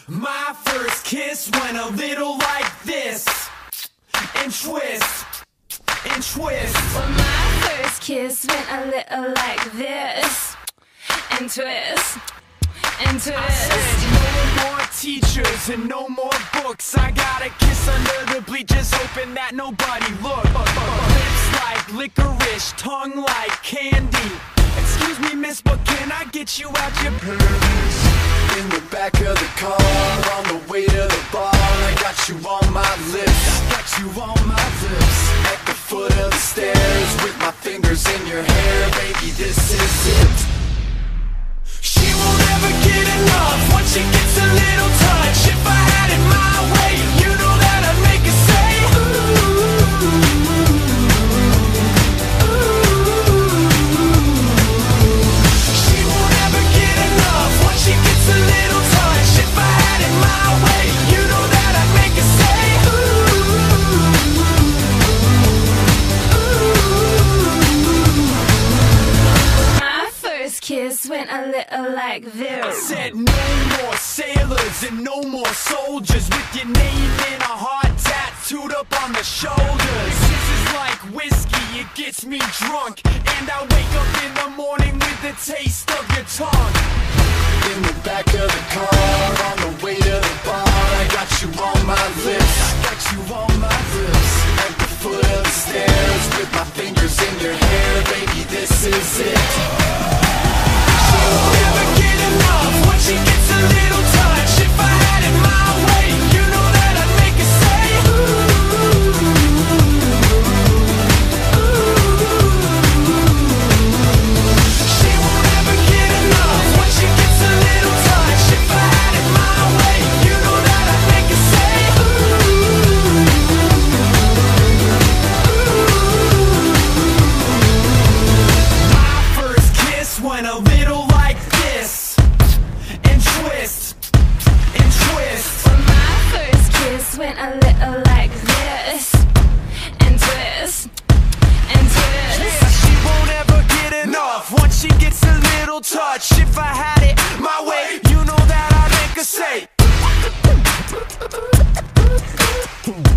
My first kiss went a little like this, and twist, and twist. Well, my first kiss went a little like this, and twist, and twist. I said no more teachers and no more books. I got a kiss under the bleachers, hoping that nobody looked. Lips like licorice, tongue like candy. Excuse me, miss, but can I get you out your pants? In the back of the car, on the way to the bar, I got you on my lips. I got you on my lips. At the foot of the stairs, with my fingers in your hair, baby, this is it. She won't ever get enough once she gets a little touch. If I had it my way, you know that I'd make her say ooh. She won't ever get enough once she gets a little touch. If I had it my way, you know that I'd make her say ooh. My first kiss went a little like I this. said no more sailors and no more soldiers with your name in a heart tattooed up on the shoulders. This is like whiskey, it gets me drunk, and I wake up in the morning with the taste of your tongue. In the back of the car, on the way to the bar, I got you on my lips. I got you on my lips. At the foot of the stairs, with my fingers in your hair, baby, this is it. She won't ever get enough once she gets a little touch. If I had it my way, you know that I'd make her say She won't ever get enough once she gets a little touch. If I had it my way, you know that I'd make her say My first kiss went a little like this, and twist, and twist. Well, my first kiss went a little like this, and twist, and twist. Yeah, she won't ever get enough once she gets a little touch. If I had it my way, you know that I'd make her say